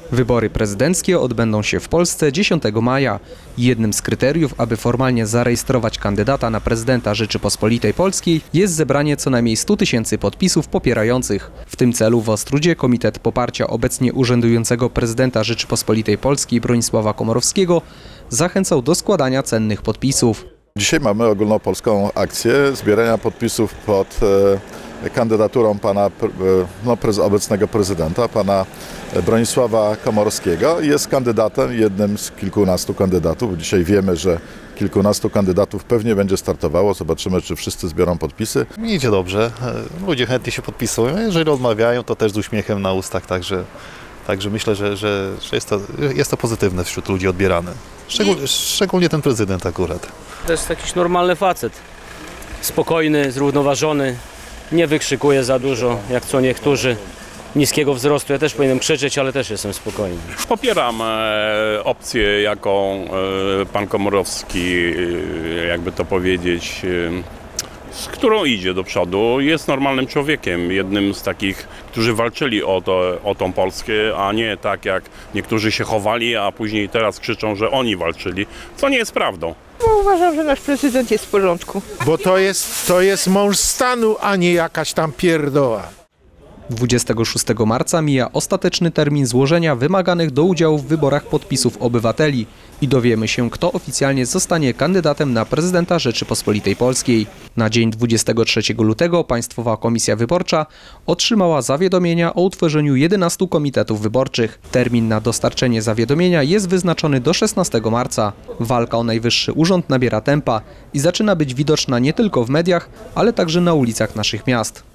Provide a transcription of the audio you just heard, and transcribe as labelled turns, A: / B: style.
A: Wybory prezydenckie odbędą się w Polsce 10 maja. Jednym z kryteriów, aby formalnie zarejestrować kandydata na prezydenta Rzeczypospolitej Polskiej, jest zebranie co najmniej 100 000 podpisów popierających. W tym celu w Ostródzie Komitet Poparcia obecnie urzędującego prezydenta Rzeczypospolitej Polskiej Bronisława Komorowskiego zachęcał do składania cennych podpisów.
B: Dzisiaj mamy ogólnopolską akcję zbierania podpisów pod kandydaturą pana obecnego prezydenta, pana Bronisława Komorowskiego. Jest kandydatem, jednym z kilkunastu kandydatów. Dzisiaj wiemy, że kilkunastu kandydatów pewnie będzie startowało. Zobaczymy, czy wszyscy zbiorą podpisy.
C: Idzie dobrze. Ludzie chętnie się podpisują. Jeżeli odmawiają, to też z uśmiechem na ustach. Także myślę, że jest to pozytywne wśród ludzi odbierane. Szczególnie ten prezydent akurat.
D: To jest jakiś normalny facet. Spokojny, zrównoważony. Nie wykrzykuje za dużo, jak co niektórzy. Niskiego wzrostu. Ja też powinienem krzyczeć, ale też jestem spokojny.
E: Popieram opcję, jaką pan Komorowski, jakby to powiedzieć, z którą idzie do przodu. Jest normalnym człowiekiem, jednym z takich, którzy walczyli o tą Polskę, a nie tak jak niektórzy się chowali, a później teraz krzyczą, że oni walczyli, co nie jest prawdą.
F: Bo uważam, że nasz prezydent jest w porządku.
G: Bo to jest mąż stanu, a nie jakaś tam pierdoła.
A: 26 marca mija ostateczny termin złożenia wymaganych do udziału w wyborach podpisów obywateli i dowiemy się, kto oficjalnie zostanie kandydatem na prezydenta Rzeczypospolitej Polskiej. Na dzień 23 lutego Państwowa Komisja Wyborcza otrzymała zawiadomienia o utworzeniu 11 komitetów wyborczych. Termin na dostarczenie zawiadomienia jest wyznaczony do 16 marca. Walka o najwyższy urząd nabiera tempa i zaczyna być widoczna nie tylko w mediach, ale także na ulicach naszych miast.